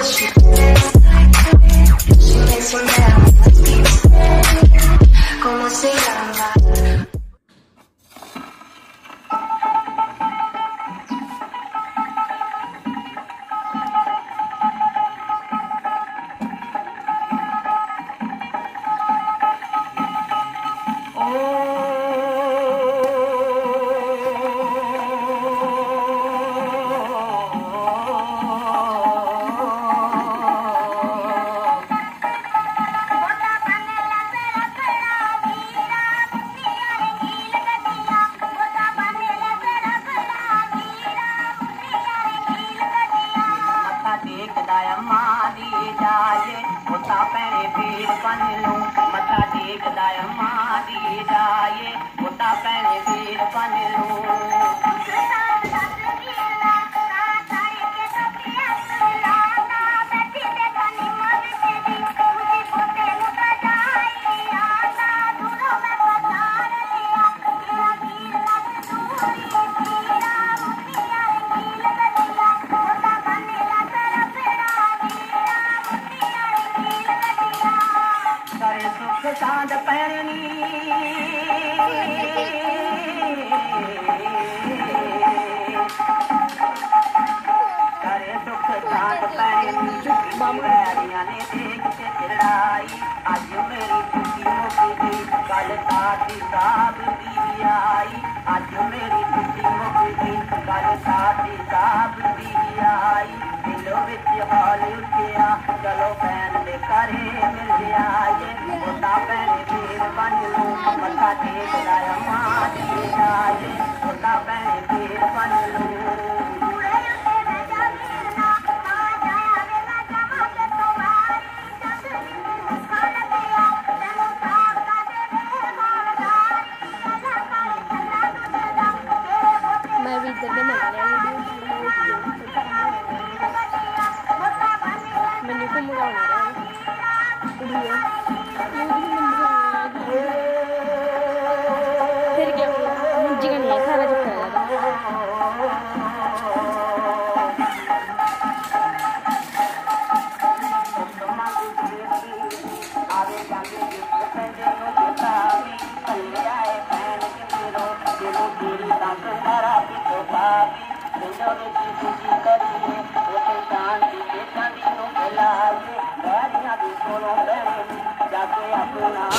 ¿Cómo se llama? मथा टेकदा अम्मा दी जाए उता पैने पीर बन लूं चांद पैरनी करे दुख चांद पैरनी बैरिया ने देख के चिड़ाई आज मेरी खुशी मुक गई कल साथी साहब दी आई आज मेरी खुशी मुक गई कल साथी साहब दी आई दिलों विच हाल उठिया चलो भैन दे घरे मिल आए उता पैने पीर बन लूं मथा टेकदा अम्मा दी जाए उता पैने पीर बन लूं मैं भी इधर बना रहा हूँ मैंने को मुड़ा रहा हूँ फिर क्या मुझे का नहीं खाना चुप जाके अपना